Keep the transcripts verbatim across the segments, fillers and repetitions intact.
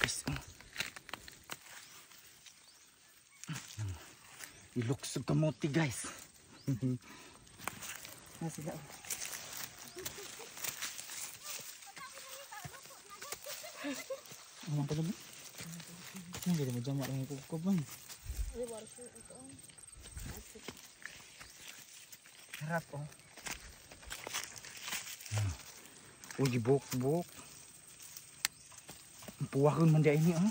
guys. Oh. Iluksog kamote guys. Na sila. Ano pa naman? Ano ganda mo jamak lang yung kukuban? Harap oh. Uy, gibok-bok. Ang puwakon man dyan ini oh.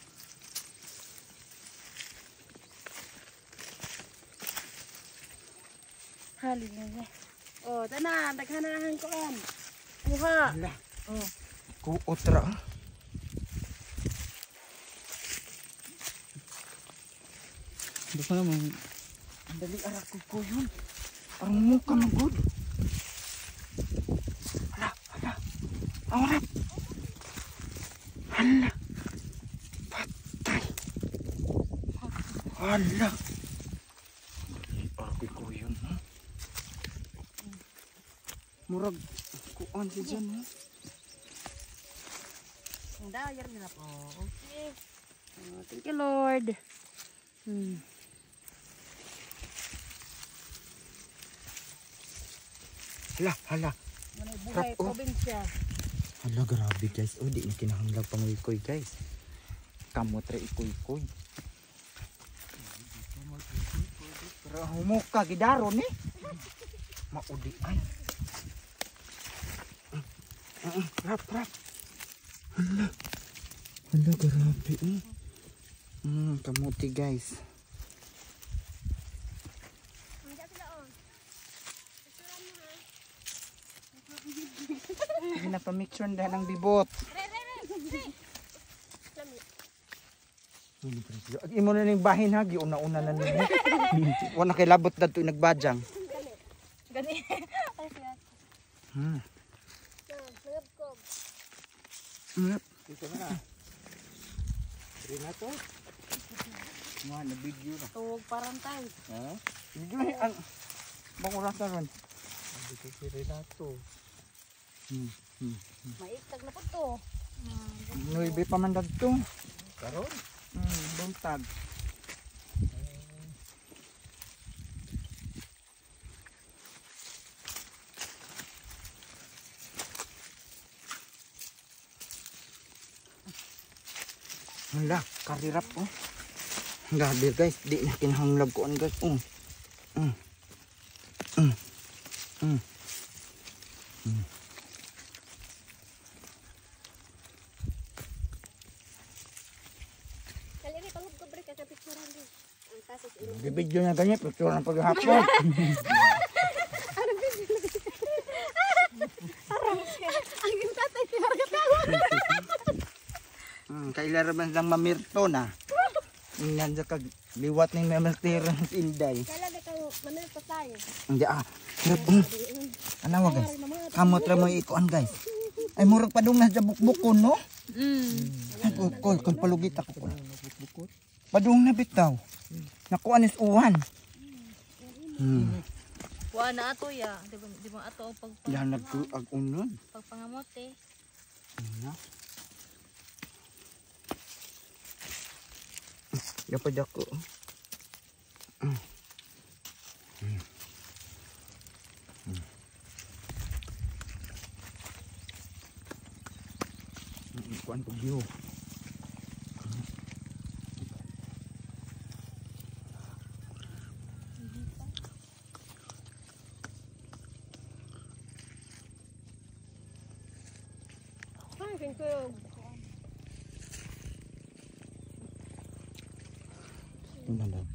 Halin na oh, tanan, taghanahan ko an. Buha. Hala. Oh. Kuotra ah. Baka naman. Ang dali arak ko yun. Parang muka magod. Hala, hala. Ang harap. Hala. Patay. Hala. Arak ko yun ha. Murag kuan si dyan ha. Ang dayar nila po. Okay. Oh, thank you Lord. Hmm. Hala, hala. Manay buhay Rap, oh. probinsya. Hala, grabe guys. O, di na kinahanglag panguikoy guys. Kamotre ikoy-koy. Pero humuka, gidaron eh. Maudi ay. Uh, uh, rap, rap. Hala. Hala, grabe eh. Hmm, kamote guys. Hindi na pa-mixture dahil ang bibot. Imo na ning bahin ha, giuna-una na nimo. Wala kay labot dadto nagbajang. Gani. Hmm. Hmm. Dito na. Dito na to. Mga na video na. Tuwag parantay. Ha? Video ni ang banguras na ron. Dito si Renato. Hmm. Hmm. Maitag na po to. Nuibe pa man dagto. Karon? Hmm, buntag. Hala, karirap oh. Gabi guys, di na kinahanglag ko ang guys. Oh. Mm. Mm. Mm. Mm. Bibidyo na ganyan, picture na paghapon. Ang tatay si Marga tawa. Hmm, kailan lang mamirto na. Ingnan sa kag liwat ning mamirtiro ng Inday. Kailan ka mamirto tayo? Hindi ah. Hirap um. Anawa guys. Kamot ra mo ikuan guys. Ay murag padung na sa bukbukon no? Mm. Kol kol kol palugit ako ko. Padung na bitaw. Nakuan is uwan. Hmm. Wa na ato ya, di ba di ba ato pag Yan nag-ag unon. pagpangamote. Na. Dapat ako. Mm. Mm. Mm. Mm. Kuan ko view. Thank you. Ini